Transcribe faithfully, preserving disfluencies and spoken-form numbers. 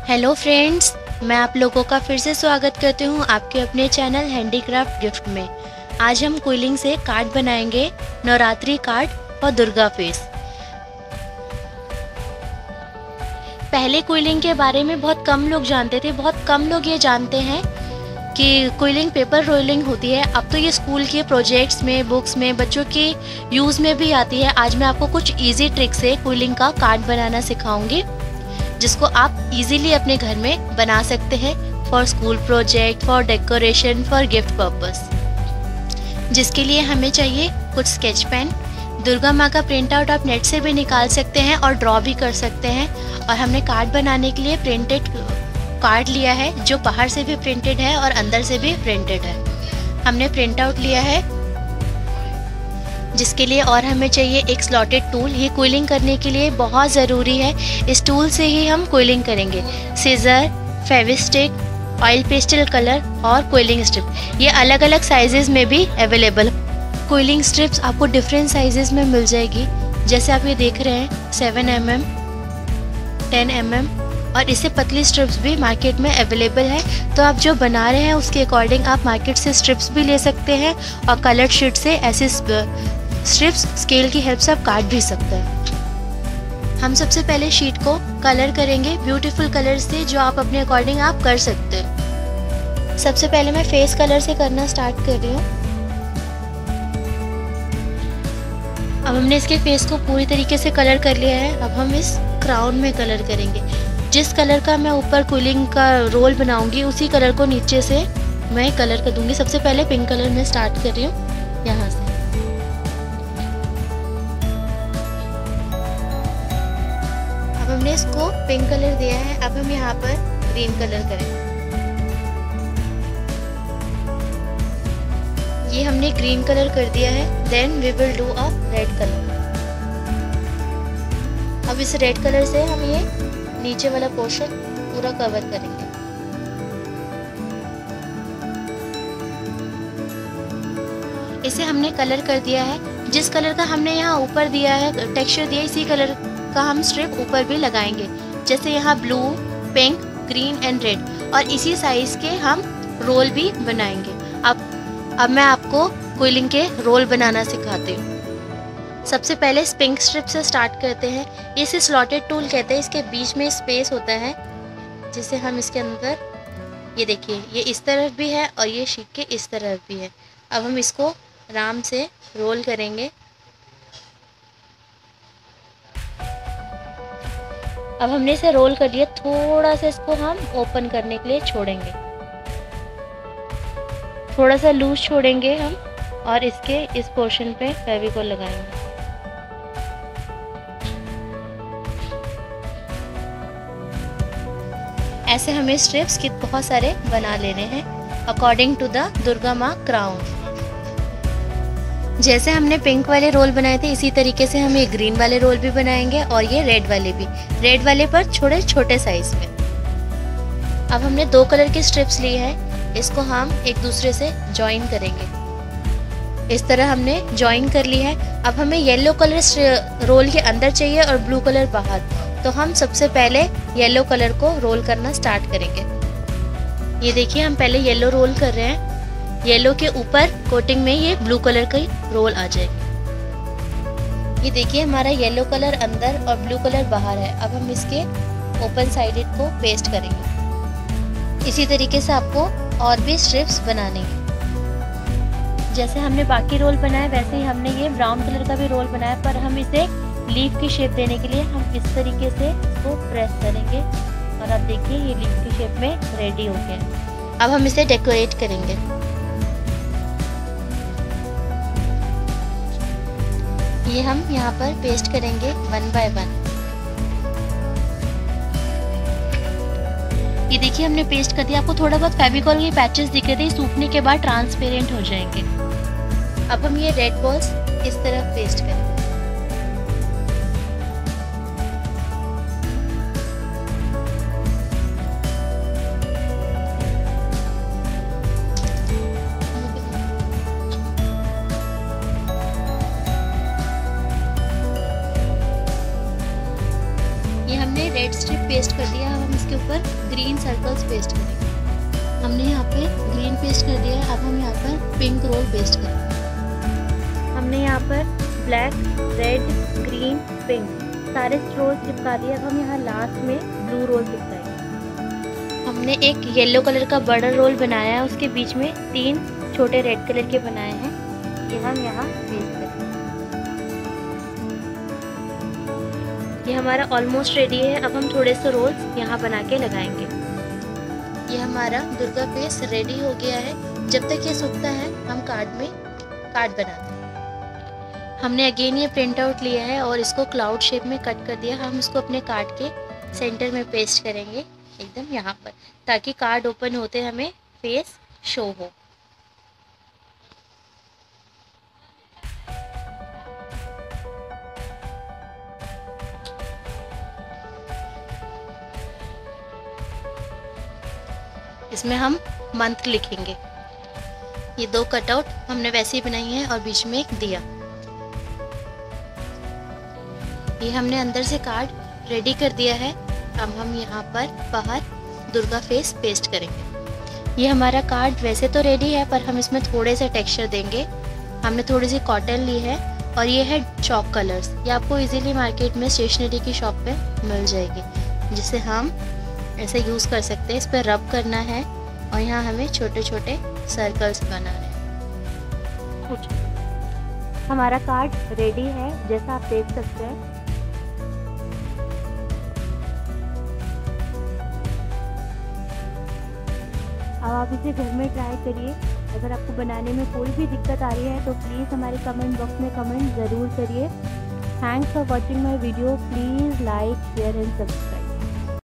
Hello friends, मैं आप लोगों का फिर से स्वागत करती हूँ आपके अपने चैनल हैंडीक्राफ्ट गिफ्ट में। आज हम क्विलिंग से कार्ड बनाएंगे, नवरात्रि कार्ड और दुर्गा फेस। पहले क्विलिंग के बारे में बहुत कम लोग जानते थे, बहुत कम लोग ये जानते हैं कि क्विलिंग पेपर रोलिंग होती है। अब तो ये स्कूल के प्रोजेक्ट्स में, बुक्स में, बच्चों के यूज़ में भी आती है। आज मैं आपको कुछ इजी ट्रिक से क्विलिंग का कार्ड बनाना सिखाऊंगी, जिसको आप इजीली अपने घर में बना सकते हैं for school project, for decoration, for gift purpose. जिसके लिए हमें चाहिए कुछ स्केच पेन। दुर्गा माँ का प्रिंट आउट आप नेट से भी निकाल सकते हैं और ड्रॉ भी कर सकते हैं। और हमने कार्ड बनाने के लिए प्रिंटेड कार्ड लिया है, जो बाहर से भी प्रिंटेड है और अंदर से भी प्रिंटेड है। हमने प्रिंट आउट लिया है, जिसके लिए और हमें चाहिए एक स्लॉटेड टूल। ये क्विलिंग करने के लिए बहुत ज़रूरी है, इस टूल से ही हम क्विलिंग करेंगे। Scissor, Fevistick, oil pastel colour और क्विलिंग स्ट्रिप, ये अलग अलग साइजेस में भी अवेलेबल। क्विलिंग स्ट्रिप्स आपको डिफरेंट साइजेस में मिल जाएगी, जैसे आप ये देख रहे हैं seven M M, ten M M, और इससे पतली स्ट्रिप्स भी मार्केट में अवेलेबल है। तो आप जो बना रहे हैं उसके अकॉर्डिंग आप मार्केट से स्ट्रिप्स भी ले सकते हैं और कलर्ड शीट से ऐसे स्ट्रिप्स स्केल की हेल्प से आप काट भी सकते हैं। हम सबसे पहले शीट को कलर करेंगे ब्यूटीफुल कलर से, जो आप अपने अकॉर्डिंग आप कर सकते हैं। सबसे पहले मैं फेस कलर से करना स्टार्ट कर रही हूँ। अब हमने इसके फेस को पूरी तरीके से कलर कर लिया है। अब हम इस क्राउन में कलर करेंगे। जिस कलर का मैं ऊपर क्विलिंग का रोल बनाऊंगी, उसी कलर को नीचे से मैं कलर कर दूंगी। सबसे पहले पिंक कलर में स्टार्ट कर रही हूँ यहाँ से। अब हमने इसको पिंक कलर दिया है, अब हम यहाँ पर ग्रीन कलर करेंगे। ये हमने ग्रीन कलर कर दिया है। Then we will do a red colour. अब इस रेड कलर से हम ये नीचे वाला पोर्शन पूरा कवर करेंगे। इसे हमने कलर कर दिया है। जिस कलर का हमने यहाँ ऊपर दिया है, टेक्सचर दिया, इसी कलर का हम स्ट्रिप ऊपर भी लगाएंगे। जैसे यहाँ blue, pink, green and red, और इसी साइज के हम रोल भी बनाएंगे। अब अब मैं आपको क्विलिंग के रोल बनाना सिखाती हूँ। सबसे पले इस पिंक स्ट्रिप से स्टार्ट करते हैं। इसे स्लॉटेड टूल कहते हैं। इसके बीच में स्पेस होता है, जिसे हम इसके अंदर, ये देखिए, ये इस तरफ भी है और ये शीट के इस तरफ भी है। अब हम इसको आराम से रोल करेंगे। अब हमने इसे रोल कर लिया। थोड़ा सा इसको हम ओपन करने के लिए छोड़ेंगे, थोड़ा सा लूज छोड़ेंगे हम, और इसके इस पोर्शन पे फेविकोल लगाएंगे। ऐसे हमें स्ट्रिप्स की बहुत सारे बना लेने हैं अकॉर्डिंग टू द दुर्गा माँ क्राउन। जैसे हमने पिंक वाले रोल बनाए थे, इसी तरीके से हम ये ग्रीन वाले रोल भी बनाएंगे और ये रेड वाले भी। रेड वाले पर छोटे छोटे साइज में। अब हमने दो कलर की स्ट्रिप्स ली है, इसको हम एक दूसरे से जॉइन करेंगे। इस तरह हमने जॉइन कर ली है। अब हमें येलो कलर रोल के अंदर चाहिए और ब्लू कलर बाहर। तो हम सबसे पहले येलो कलर को रोल करना स्टार्ट करेंगे। ये देखिए, हम पहले येलो रोल कर रहे हैं। येलो के ऊपर कोटिंग में ये ब्लू कलर का रोल आ जाएगी। ये देखिए, हमारा येलो कलर अंदर और ब्लू कलर बाहर है। अब हम इसके ओपन साइडेड को पेस्ट करेंगे। इसी तरीके से आपको और भी स्ट्रिप्स बनाने हैं। जैसे हमने बाकी रोल बनाए, वैसे ही हमने ये ब्राउन कलर का भी रोल बनाया, पर हम इसे लीफ की शेप देने के लिए हम इस तरीके से इसको प्रेस करेंगे और अब देखिए ये लीफ की शेप में रेडी हो गया। अब हम इसे डेकोरेट करेंगे। ये हम यहाँ पर पेस्ट करेंगे वन बाय वन। ये देखिए, हमने पेस्ट कर दिया। आपको थोड़ा बहुत फेविकॉल के पैचेस दिख रहे थे, सूखने के बाद ट्रांसपेरेंट हो जाएंगे। अब हम ये रेड बॉल्स इस तरह पेस्ट करेंगे। ये हमने रेड स्ट्रिप पेस्ट कर दिया। अब हम हम इसके ऊपर ग्रीन सर्कल्स पेस्ट करेंगे। हमने यहाँ पे ग्रीन पेस्ट कर दिया है, अब हम यहाँ पर पिंक रोल पेस्ट करेंगे। हमने यहाँ पर ब्लैक, रेड, ग्रीन, पिंक सारे रोल चिपका दिए। अब हम यहाँ लास्ट में ब्लू रोल चिपकाएंगे। हमने एक येलो कलर का बड़ा रोल बनाया है, उसके बीच में तीन छोटे रेड कलर के बनाए हैं, ये हम यहाँ पेस्ट करेंगे। ये हमारा ऑलमोस्ट रेडी है। अब हम थोड़े से रोल्स यहाँ बना के लगाएंगे। ये हमारा दुर्गा फेस रेडी हो गया है। जब तक ये सूखता है हम कार्ड में कार्ड बनाते हैं। हमने अगेन ये प्रिंट आउट लिया है और इसको क्लाउड शेप में कट कर दिया। हम इसको अपने कार्ड के सेंटर में पेस्ट करेंगे एकदम यहाँ पर, ताकि कार्ड ओपन होते हमें फेस शो हो। इसमें हम मंत्र लिखेंगे। ये दो कटआउट हमने वैसे ही बनाई है और बीच में एक दिया। ये हमने अंदर से कार्ड रेडी कर दिया है। अब हम यहाँ पर बाहर दुर्गा फेस पेस्ट करेंगे। ये हमारा कार्ड वैसे तो रेडी है, पर हम इसमें थोड़े से टेक्सचर देंगे। हमने थोड़ी सी कॉटन ली है और ये है चॉक कलर्स। ये आपको इजीली मार्केट में स्टेशनरी की शॉप पे मिल जाएगी, जिसे हम ऐसे यूज़ कर सकते हैं। इस पर रब करना है और यहाँ हमें छोटे छोटे सर्कल्स बनाने हैं। हमारा कार्ड रेडी है, जैसा आप देख सकते हैं। अब आप इसे घर में ट्राई करिए। अगर आपको बनाने में कोई भी दिक्कत आ रही है तो प्लीज़ हमारे कमेंट बॉक्स में कमेंट ज़रूर करिए। Thanks for watching my video. Please like, share and subscribe.